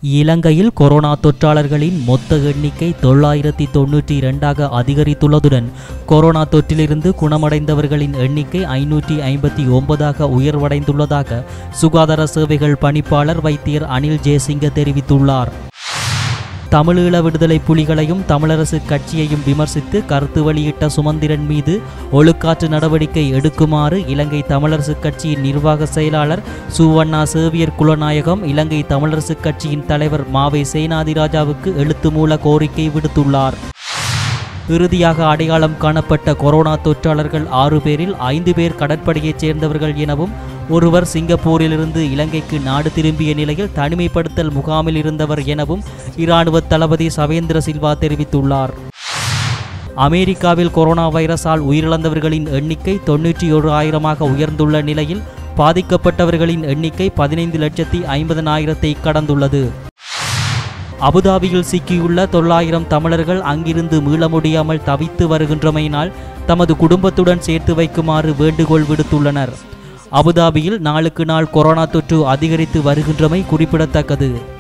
இலங்கையில் கொரோனா தொற்றாளர்களின் மொத்த எண்ணிக்கை 992ஆக அதிகரித்துள்ளதுடன் கொரோனா தொற்றிலிருந்து குணமடைந்தவர்களின் எண்ணிக்கை 559ஆக உயர்வடைந்துள்ளதாக சுகாதார சேவைகள் பணிப்பாளர் வைத்தியர் அனில் ஜெயசிங்க தெரிவித்துள்ளார். தமிழீழ விடுதலை புலிகளையும் தமிழரசு கட்சியையும் விமர்சித்து கருத்து வெளியிட்ட சுமந்திரன் மீது ஒழுக்காற்று நடவடிக்கை எடுக்குமாறு இலங்கை தமிழரசு கட்சியின் நிர்வாக செயலாளர் சுவண்ணா சேவியர் குலநாயகம் இலங்கை தமிழரசு கட்சியின் தலைவர் மாவை சேனாதிராஜாவுக்கு எழுத்து மூல கோரிக்கை விடுத்துள்ளார். இறுதியாக அடையாளம் காணப்பட்ட கொரோனா தொற்றாளர்கள் 6 பேரில் 5 பேர் கடற்படையைச் சேர்ந்தவர்கள் எனவும் ஒருவர் சிங்கப்பூரிலிருந்து இலங்கைக்கு நாடு திரும்பிய நிலையில் தனிமைப்படுத்தல் முகாமில் இருந்தவர் எனவும் இராணுவ தளபதி சவேந்திர சில்வா தெரிவித்துள்ளார். அமெரிக்காவில் கொரோனா வைரஸால் உயிரிழந்தவர்களின் எண்ணிக்கை 91,000ஆக உயர்ந்துள்ள நிலையில் பாதிக்கப்பட்டவர்களின் எண்ணிக்கை 15,50,000 கடந்துள்ளது. அபுதாபியில் சிக்கியுள்ள 900 தமிழர்கள் அங்கிருந்து மீள முடியாமல் தவித்து வருகின்றமையினால் தமது குடும்பத்துடன் சேர்த்து வைக்குமாறு வேண்டுகோள் விடுத்துள்ளனர். அபுதாபியில் நாளுக்கு நாள் கொரோனா தொற்று அதிகரித்து வருகின்றமை குறிப்பிடத்தக்கது.